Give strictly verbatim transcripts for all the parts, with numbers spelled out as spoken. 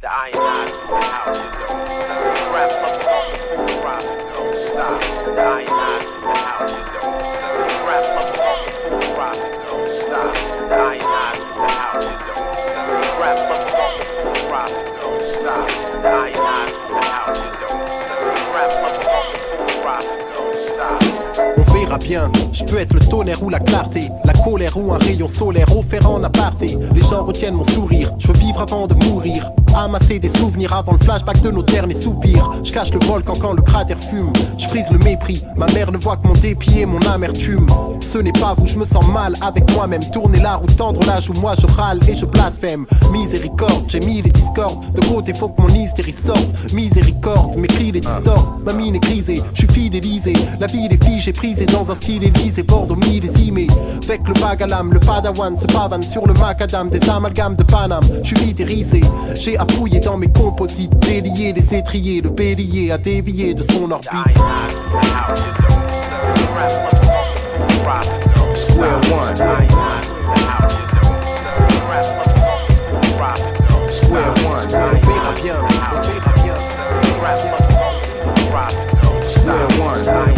The ionized in the house, you don't stop. Rap up on the full roster, don't stop. The ionized in the house, you don't stop. Rap up on the full roster, don't stop. The ionized in the house, you don't stop. Rap up on the full roster, don't stop. The ionized in the house, you don't stop. Rap up on the full roster, don't stop. On verra bien, je peux être le tonnerre ou la clarté, la colère ou un rayon solaire offert en aparté. Les gens retiennent mon sourire, je veux vivre avant de mourir. Amasser des souvenirs avant le flashback de nos derniers soupirs. Je cache le volcan quand le cratère fume. Je frise le mépris, ma mère ne voit que mon dépit et mon amertume. Ce n'est pas vous, je me sens mal avec moi-même. Tourner la roue, tendre l'âge où moi je râle et je blasphème. Miséricorde, j'ai mis les discordes de côté, faut que mon hystérie sorte. Miséricorde, mes cris les distortent. Ma mine est grisée, je suis fidélisé. La vie des filles, j'ai prisé dans un style élysé. Bordeaux millésimé, avec le vague à l'âme. Le padawan se pavane sur le macadam. Des amalgames de Paname, je suis vite hérissé. J'ai à fouiller dans mes composites, délier les étriers, le bélier a dévié de son orbite. Square one. Square one. On verra bien, on verra bien. Square one. Square one.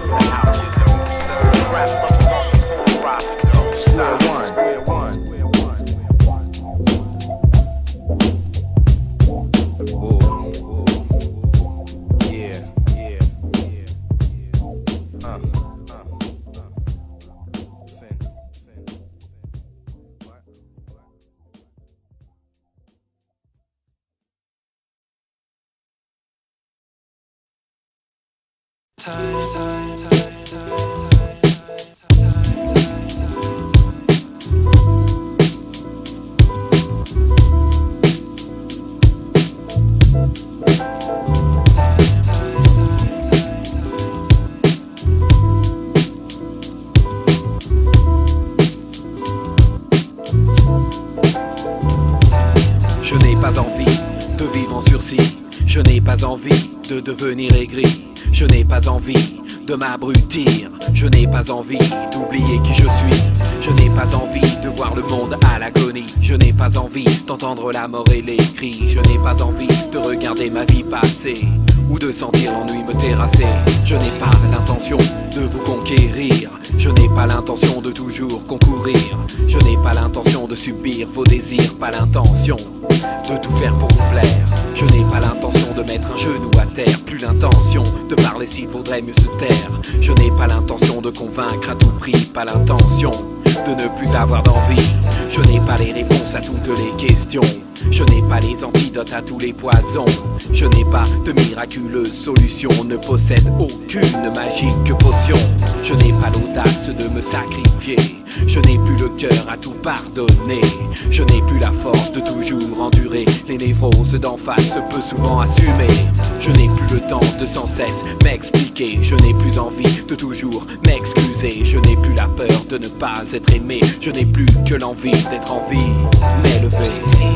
Je n'ai pas envie de vivre en sursis. Je n'ai pas envie de devenir aigri. Je n'ai pas envie de m'abrutir. Je n'ai pas envie d'oublier qui je suis. Je n'ai pas envie de voir le monde à l'agonie. Je n'ai pas envie d'entendre la mort et les cris. Je n'ai pas envie de regarder ma vie passer ou de sentir l'ennui me terrasser. Je n'ai pas l'intention de vous conquérir. Je n'ai pas l'intention de toujours concourir. Je n'ai pas l'intention de subir vos désirs. Pas l'intention de tout faire pour vous plaire. Je n'ai pas l'intention de mettre un genou à terre. Plus l'intention de parler s'il vaudrait mieux se taire. Je n'ai pas l'intention de convaincre à tout prix. Pas l'intention de ne plus avoir d'envie. Je n'ai pas les réponses à toutes les questions. Je n'ai pas les antidotes à tous les poisons. Je n'ai pas de miraculeuse solution. Ne possède aucune magique potion. Je n'ai pas l'audace de me sacrifier. Je n'ai plus le cœur à tout pardonner. Je n'ai plus la force de toujours endurer les névroses d'en face peu souvent assumées. Je n'ai plus le temps de sans cesse m'expliquer. Je n'ai plus envie de toujours m'excuser. Je n'ai plus la peur de ne pas être aimé. Je n'ai plus que l'envie d'être en vie, m'élever.